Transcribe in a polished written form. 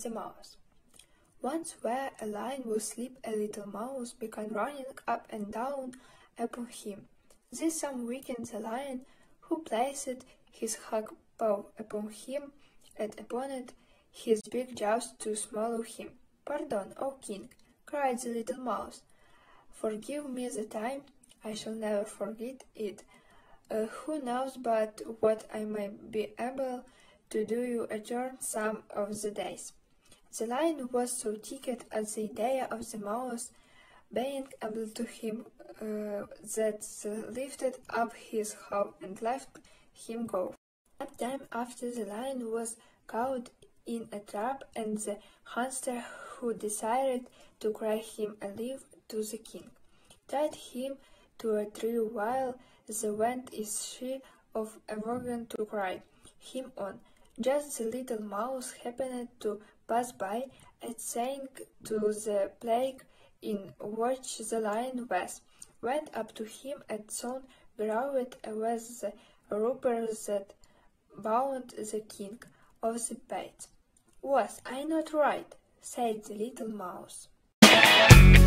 the Mouse. Once where a lion was asleep, a little mouse began running up and down upon him. This some weakened the lion, who placed his hug paw upon him, and upon it his big jaws to swallow him. "Pardon, O king," cried the little mouse. "Forgive me the time, I shall never forget it. Who knows but what I may be able to do you a turn some of the days." The lion was so tickled at the idea of the mouse being able to him that lifted up his paw and let him go. Some time after, the lion was caught in a trap, and the hunter, who decided to carry him alive to the king, tied him to a tree while the wind is she of a wagon to carry him on. Just the little mouse happened to pass by, and saying to the plague in which the lion was, went up to him and soon growled with the roper that bound the king of the pits. "Was I not right?" said the little mouse.